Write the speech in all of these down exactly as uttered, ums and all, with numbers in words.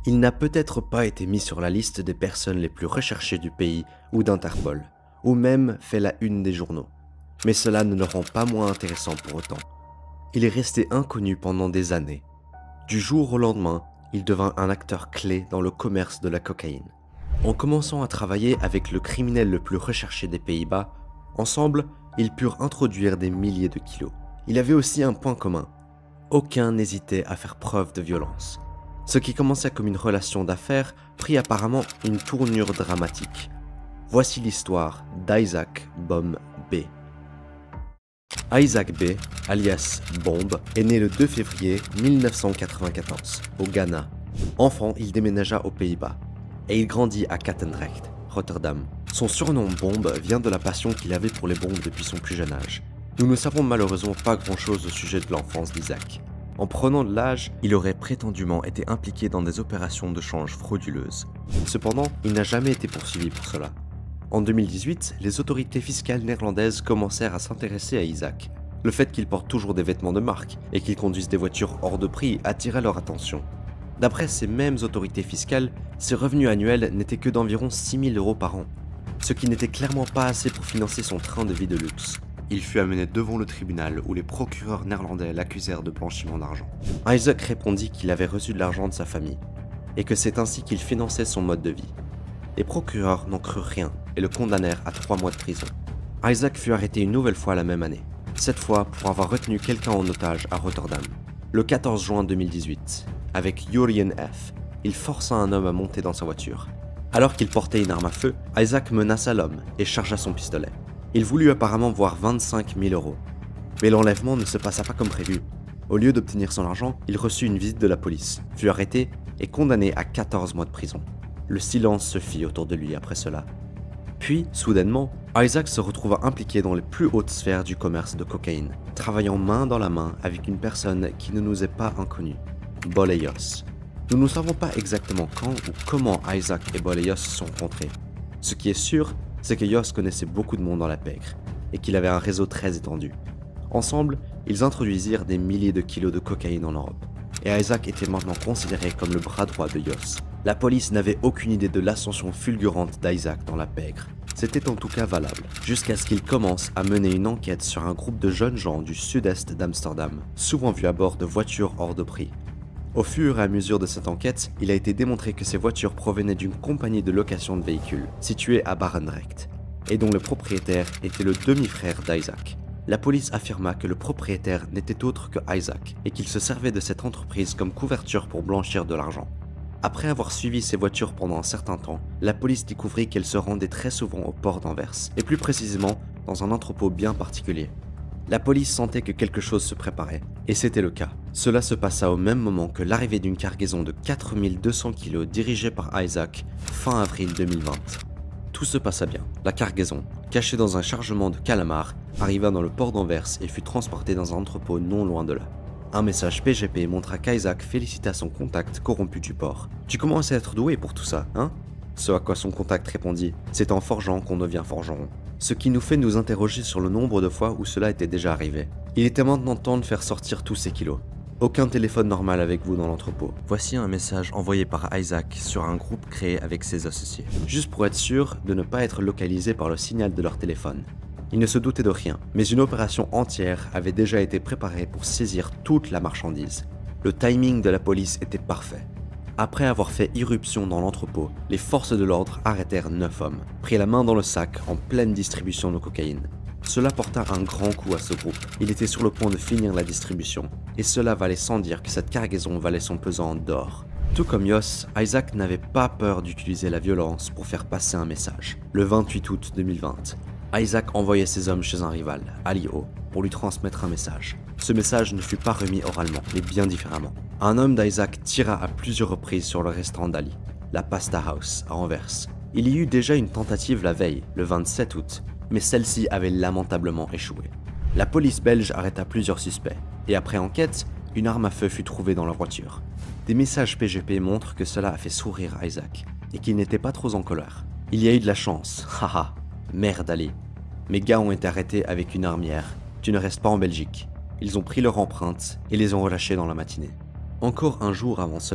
Il n'a peut-être pas été mis sur la liste des personnes les plus recherchées du pays ou d'Interpol, ou même fait la une des journaux. Mais cela ne le rend pas moins intéressant pour autant. Il est resté inconnu pendant des années. Du jour au lendemain, il devint un acteur clé dans le commerce de la cocaïne. En commençant à travailler avec le criminel le plus recherché des Pays-Bas, ensemble, ils purent introduire des milliers de kilos. Il avait aussi un point commun. Aucun n'hésitait à faire preuve de violence. Ce qui commençait comme une relation d'affaires prit apparemment une tournure dramatique. Voici l'histoire d'Isaac Bom B. Isaac B, alias Bomb, est né le deux février mille neuf cent quatre-vingt-quatorze, au Ghana. Enfant, il déménagea aux Pays-Bas, et il grandit à Katendrecht, Rotterdam. Son surnom Bomb vient de la passion qu'il avait pour les bombes depuis son plus jeune âge. Nous ne savons malheureusement pas grand-chose au sujet de l'enfance d'Isaac. En prenant de l'âge, il aurait prétendument été impliqué dans des opérations de change frauduleuses. Cependant, il n'a jamais été poursuivi pour cela. En deux mille dix-huit, les autorités fiscales néerlandaises commencèrent à s'intéresser à Isaac. Le fait qu'il porte toujours des vêtements de marque et qu'il conduise des voitures hors de prix attirait leur attention. D'après ces mêmes autorités fiscales, ses revenus annuels n'étaient que d'environ six mille euros par an, ce qui n'était clairement pas assez pour financer son train de vie de luxe. Il fut amené devant le tribunal où les procureurs néerlandais l'accusèrent de blanchiment d'argent. Isaac répondit qu'il avait reçu de l'argent de sa famille et que c'est ainsi qu'il finançait son mode de vie. Les procureurs n'en crurent rien et le condamnèrent à trois mois de prison. Isaac fut arrêté une nouvelle fois la même année, cette fois pour avoir retenu quelqu'un en otage à Rotterdam. Le quatorze juin deux mille dix-huit, avec Jurien F., il força un homme à monter dans sa voiture. Alors qu'il portait une arme à feu, Isaac menaça l'homme et chargea son pistolet. Il voulut apparemment voir vingt-cinq mille euros. Mais l'enlèvement ne se passa pas comme prévu. Au lieu d'obtenir son argent, il reçut une visite de la police, fut arrêté et condamné à quatorze mois de prison. Le silence se fit autour de lui après cela. Puis, soudainement, Isaac se retrouva impliqué dans les plus hautes sphères du commerce de cocaïne, travaillant main dans la main avec une personne qui ne nous est pas inconnue, Boleios. Nous ne savons pas exactement quand ou comment Isaac et Boleios se sont rencontrés. Ce qui est sûr, c'est que Jos connaissait beaucoup de monde dans la pègre, et qu'il avait un réseau très étendu. Ensemble, ils introduisirent des milliers de kilos de cocaïne en Europe, et Isaac était maintenant considéré comme le bras droit de Jos. La police n'avait aucune idée de l'ascension fulgurante d'Isaac dans la pègre. C'était en tout cas valable, jusqu'à ce qu'il commence à mener une enquête sur un groupe de jeunes gens du sud-est d'Amsterdam, souvent vus à bord de voitures hors de prix. Au fur et à mesure de cette enquête, il a été démontré que ces voitures provenaient d'une compagnie de location de véhicules, située à Barendrecht, et dont le propriétaire était le demi-frère d'Isaac. La police affirma que le propriétaire n'était autre que Isaac, et qu'il se servait de cette entreprise comme couverture pour blanchir de l'argent. Après avoir suivi ces voitures pendant un certain temps, la police découvrit qu'elles se rendaient très souvent au port d'Anvers, et plus précisément dans un entrepôt bien particulier. La police sentait que quelque chose se préparait, et c'était le cas. Cela se passa au même moment que l'arrivée d'une cargaison de quatre mille deux cents kilos dirigée par Isaac fin avril deux mille vingt. Tout se passa bien. La cargaison, cachée dans un chargement de calamars, arriva dans le port d'Anvers et fut transportée dans un entrepôt non loin de là. Un message P G P montra qu'Isaac félicita son contact corrompu du port. « Tu commences à être doué pour tout ça, hein ?» Ce à quoi son contact répondit « C'est en forgeant qu'on devient forgeron ». Ce qui nous fait nous interroger sur le nombre de fois où cela était déjà arrivé. Il était maintenant temps de faire sortir tous ces kilos. Aucun téléphone normal avec vous dans l'entrepôt. Voici un message envoyé par Isaac sur un groupe créé avec ses associés, juste pour être sûr de ne pas être localisé par le signal de leur téléphone. Il ne se doutait de rien, mais une opération entière avait déjà été préparée pour saisir toute la marchandise. Le timing de la police était parfait. Après avoir fait irruption dans l'entrepôt, les forces de l'ordre arrêtèrent neuf hommes, prirent la main dans le sac en pleine distribution de cocaïne. Cela porta un grand coup à ce groupe. Il était sur le point de finir la distribution, et cela valait sans dire que cette cargaison valait son pesant d'or. Tout comme Jos, Isaac n'avait pas peur d'utiliser la violence pour faire passer un message. Le vingt-huit août deux mille vingt, Isaac envoya ses hommes chez un rival, Ali O, pour lui transmettre un message. Ce message ne fut pas remis oralement, mais bien différemment. Un homme d'Isaac tira à plusieurs reprises sur le restaurant d'Ali, la Pasta House, à Anvers. Il y eut déjà une tentative la veille, le vingt-sept août, mais celle-ci avait lamentablement échoué. La police belge arrêta plusieurs suspects, et après enquête, une arme à feu fut trouvée dans leur voiture. Des messages P G P montrent que cela a fait sourire Isaac, et qu'il n'était pas trop en colère. Il y a eu de la chance, haha, merde Ali. Mes gars ont été arrêtés avec une arme hier, tu ne restes pas en Belgique. Ils ont pris leur empreinte et les ont relâchés dans la matinée. Encore un jour avant cela,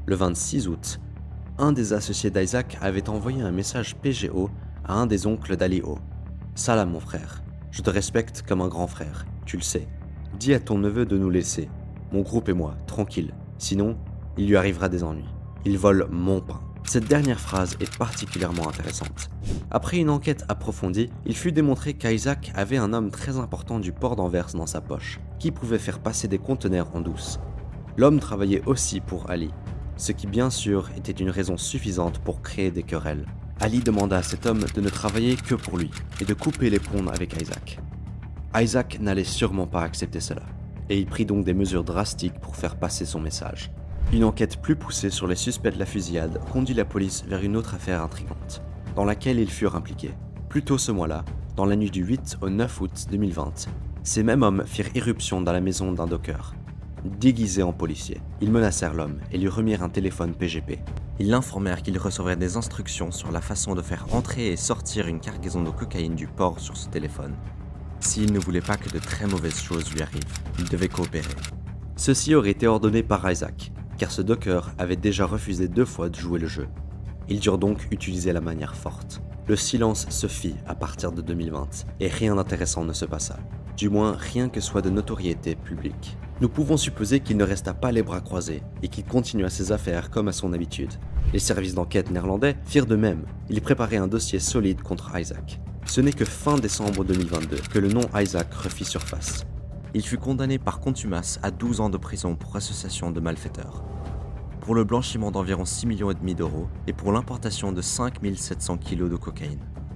Le vingt-six août, un des associés d'Isaac avait envoyé un message P G O à un des oncles d'Ali O. « Salam mon frère, je te respecte comme un grand frère, tu le sais. Dis à ton neveu de nous laisser, mon groupe et moi, tranquille, sinon il lui arrivera des ennuis. Il vole mon pain. » Cette dernière phrase est particulièrement intéressante. Après une enquête approfondie, il fut démontré qu'Isaac avait un homme très important du port d'Anvers dans sa poche, qui pouvait faire passer des conteneurs en douce. L'homme travaillait aussi pour Ali, ce qui bien sûr était une raison suffisante pour créer des querelles. Ali demanda à cet homme de ne travailler que pour lui et de couper les ponts avec Isaac. Isaac n'allait sûrement pas accepter cela, et il prit donc des mesures drastiques pour faire passer son message. Une enquête plus poussée sur les suspects de la fusillade conduit la police vers une autre affaire intrigante, dans laquelle ils furent impliqués. Plus tôt ce mois-là, dans la nuit du huit au neuf août deux mille vingt, ces mêmes hommes firent irruption dans la maison d'un docker. Déguisés en policiers, ils menacèrent l'homme et lui remirent un téléphone P G P. Ils l'informèrent qu'il recevrait des instructions sur la façon de faire entrer et sortir une cargaison de cocaïne du port sur ce téléphone. S'il ne voulait pas que de très mauvaises choses lui arrivent, il devait coopérer. Ceci aurait été ordonné par Isaac, car ce docker avait déjà refusé deux fois de jouer le jeu. Ils durent donc utiliser la manière forte. Le silence se fit à partir de deux mille vingt, et rien d'intéressant ne se passa. Du moins, rien que soit de notoriété publique. Nous pouvons supposer qu'il ne resta pas les bras croisés, et qu'il continua ses affaires comme à son habitude. Les services d'enquête néerlandais firent de même. Ils préparaient un dossier solide contre Isaac. Ce n'est que fin décembre deux mille vingt-deux que le nom Isaac refit surface. Il fut condamné par contumace à douze ans de prison pour association de malfaiteurs, pour le blanchiment d'environ six millions et demi d'euros et pour l'importation de cinq mille sept cents kilos de cocaïne.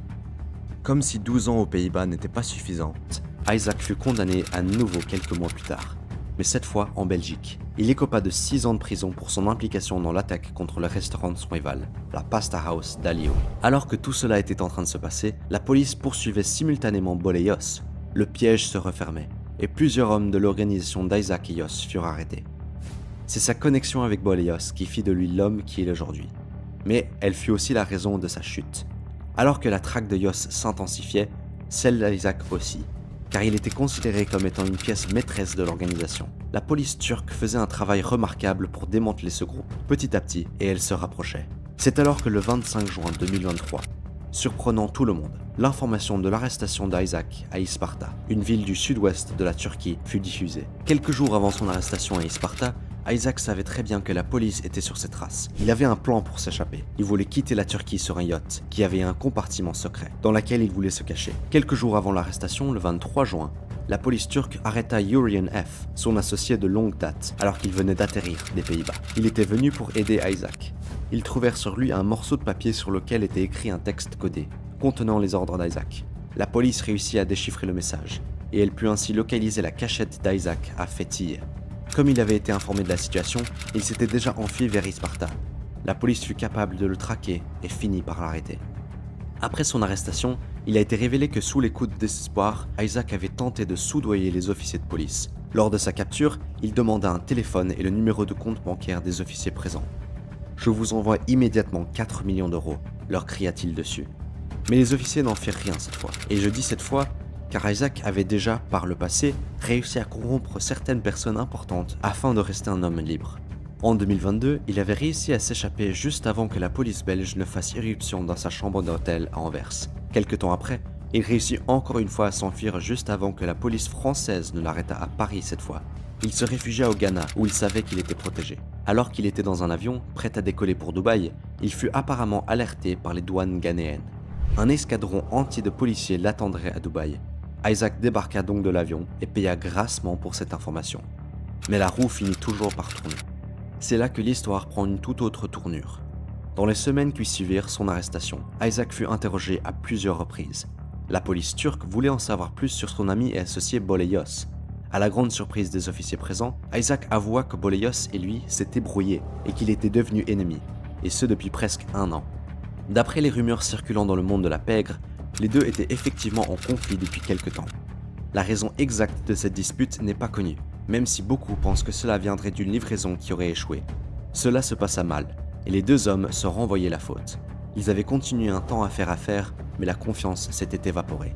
Comme si douze ans aux Pays-Bas n'étaient pas suffisants, Isaac fut condamné à nouveau quelques mois plus tard, mais cette fois en Belgique. Il écopa de six ans de prison pour son implication dans l'attaque contre le restaurant de son rival, la Pasta House d'Ali O. Alors que tout cela était en train de se passer, la police poursuivait simultanément Bol et Yoss. Le piège se refermait, et plusieurs hommes de l'organisation d'Isaac et Yoss furent arrêtés. C'est sa connexion avec Bol et Yoss qui fit de lui l'homme qu'il est aujourd'hui. Mais elle fut aussi la raison de sa chute. Alors que la traque de Yoss s'intensifiait, celle d'Isaac aussi, car il était considéré comme étant une pièce maîtresse de l'organisation. La police turque faisait un travail remarquable pour démanteler ce groupe, petit à petit, et elle se rapprochait. C'est alors que le vingt-cinq juin deux mille vingt-trois, surprenant tout le monde, l'information de l'arrestation d'Isaac à Isparta, une ville du sud-ouest de la Turquie, fut diffusée. Quelques jours avant son arrestation à Isparta, Isaac savait très bien que la police était sur ses traces. Il avait un plan pour s'échapper. Il voulait quitter la Turquie sur un yacht qui avait un compartiment secret dans lequel il voulait se cacher. Quelques jours avant l'arrestation, le vingt-trois juin, la police turque arrêta Yurian F, son associé de longue date, alors qu'il venait d'atterrir des Pays-Bas. Il était venu pour aider Isaac. Ils trouvèrent sur lui un morceau de papier sur lequel était écrit un texte codé, contenant les ordres d'Isaac. La police réussit à déchiffrer le message, et elle put ainsi localiser la cachette d'Isaac à Fethiye. Comme il avait été informé de la situation, il s'était déjà enfui vers Isparta. La police fut capable de le traquer et finit par l'arrêter. Après son arrestation, il a été révélé que sous les coups de désespoir, Isaac avait tenté de soudoyer les officiers de police. Lors de sa capture, il demanda un téléphone et le numéro de compte bancaire des officiers présents. « Je vous envoie immédiatement quatre millions d'euros », leur cria-t-il dessus. Mais les officiers n'en firent rien cette fois. Et je dis cette fois, car Isaac avait déjà, par le passé, réussi à corrompre certaines personnes importantes afin de rester un homme libre. En deux mille vingt-deux, il avait réussi à s'échapper juste avant que la police belge ne fasse irruption dans sa chambre d'hôtel à Anvers. Quelque temps après, il réussit encore une fois à s'enfuir juste avant que la police française ne l'arrêtât à Paris cette fois. Il se réfugia au Ghana où il savait qu'il était protégé. Alors qu'il était dans un avion, prêt à décoller pour Dubaï, il fut apparemment alerté par les douanes ghanéennes. Un escadron entier de policiers l'attendrait à Dubaï. Isaac débarqua donc de l'avion et paya grassement pour cette information. Mais la roue finit toujours par tourner. C'est là que l'histoire prend une toute autre tournure. Dans les semaines qui suivirent son arrestation, Isaac fut interrogé à plusieurs reprises. La police turque voulait en savoir plus sur son ami et associé Bol et Yoss. À la grande surprise des officiers présents, Isaac avoua que Bol et Yoss et lui s'étaient brouillés et qu'il était devenu ennemi, et ce depuis presque un an. D'après les rumeurs circulant dans le monde de la pègre, les deux étaient effectivement en conflit depuis quelque temps. La raison exacte de cette dispute n'est pas connue, même si beaucoup pensent que cela viendrait d'une livraison qui aurait échoué. Cela se passa mal, et les deux hommes se renvoyaient la faute. Ils avaient continué un temps à faire affaire, mais la confiance s'était évaporée.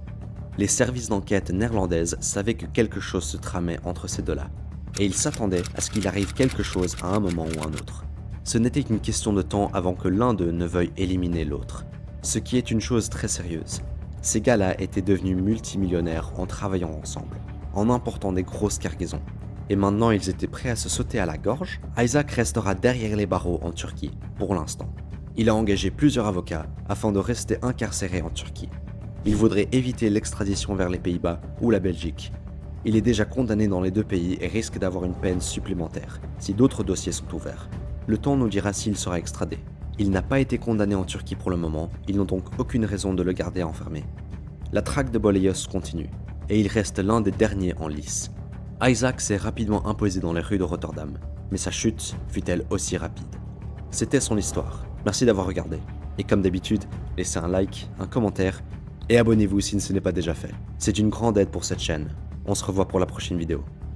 Les services d'enquête néerlandaises savaient que quelque chose se tramait entre ces deux-là, et ils s'attendaient à ce qu'il arrive quelque chose à un moment ou un autre. Ce n'était qu'une question de temps avant que l'un d'eux ne veuille éliminer l'autre. Ce qui est une chose très sérieuse. Ces gars-là étaient devenus multimillionnaires en travaillant ensemble, en important des grosses cargaisons. Et maintenant ils étaient prêts à se sauter à la gorge. Isaac restera derrière les barreaux en Turquie, pour l'instant. Il a engagé plusieurs avocats afin de rester incarcéré en Turquie. Il voudrait éviter l'extradition vers les Pays-Bas ou la Belgique. Il est déjà condamné dans les deux pays et risque d'avoir une peine supplémentaire si d'autres dossiers sont ouverts. Le temps nous dira s'il sera extradé. Il n'a pas été condamné en Turquie pour le moment, ils n'ont donc aucune raison de le garder enfermé. La traque de Boleios continue, et il reste l'un des derniers en lice. Isaac s'est rapidement imposé dans les rues de Rotterdam, mais sa chute fut elle aussi rapide. C'était son histoire, merci d'avoir regardé. Et comme d'habitude, laissez un like, un commentaire, et abonnez-vous si ce n'est pas déjà fait. C'est une grande aide pour cette chaîne. On se revoit pour la prochaine vidéo.